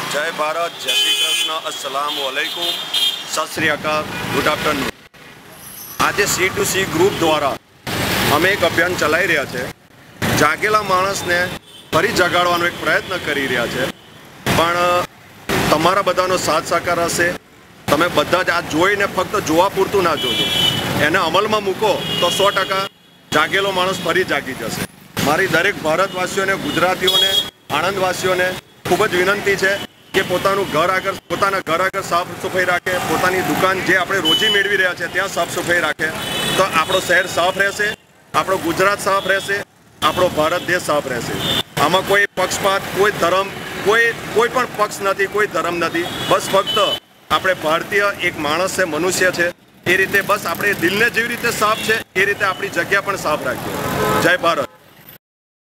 जय भारत, जय श्री कृष्ण, अस्सलाम वालेकुम, सत श्री अकाल, गुड आफ्टरनून। आज C2C ग्रुप द्वारा अमे एक अभियान चलाई रह्या छे। जागेला माणसने फरी जगाड़वानो एक प्रयत्न करी रह्या छे, पण तमारा बधानो साथ सहकार हशे। तमे बधा ज आ जोईने फक्त जोवा पूरतुं ना जोजो, एने अमलमां मूको तो 100% जागेलो माणस फरी जागी जशे। मारी दरेक भारतवासीओने, गुजरातीओने, आणंदवासीओने खूब ज विनंती है कि पोतानुं घर आगर, पोताना घर आगर साफ सफाई राखे, पोतानी दुकान जे आपणे रोजी मेळवी रह्या छे त्यां साफ सफाई राखे, तो आपणो शहर साफ रहेशे, आपणो गुजरात साफ रहेशे, आपणो भारत देश साफ रहेशे। आमां कोई पक्षपात, कोई धर्म, कोई पण पक्ष नथी, कोई धर्म नथी। बस फक्त आपणे भारतीय एक माणस छे, मनुष्य छे, ए रीते बस आपणे दिलने जेवी रीते साफ छे ए रीते आपणी जग्या पण साफ राखीए। जय भारत।